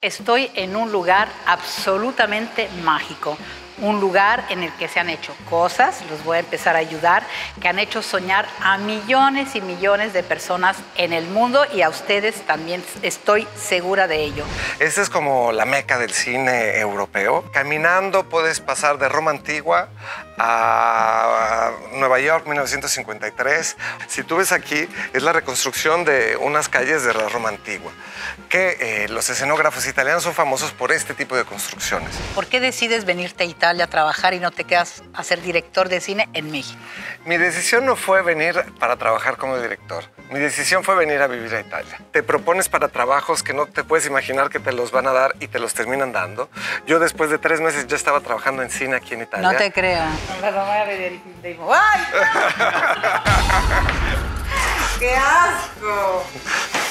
Estoy en un lugar absolutamente mágico, un lugar en el que se han hecho cosas, los voy a empezar a ayudar, que han hecho soñar a millones y millones de personas en el mundo y a ustedes también, estoy segura de ello. Esta es como la meca del cine europeo. Caminando puedes pasar de Roma antigua a Nueva York, 1953. Si tú ves aquí, es la reconstrucción de unas calles de la Roma antigua, que los escenógrafos italianos son famosos por este tipo de construcciones. ¿Por qué decides venirte a Italia a trabajar y no te quedas a ser director de cine en México? Mi decisión no fue venir para trabajar como director. Mi decisión fue venir a vivir a Italia. Te propones para trabajos que no te puedes imaginar que te los van a dar y te los terminan dando. Yo después de 3 meses ya estaba trabajando en cine aquí en Italia. No te creo. ¡Ay! ¡Qué asco!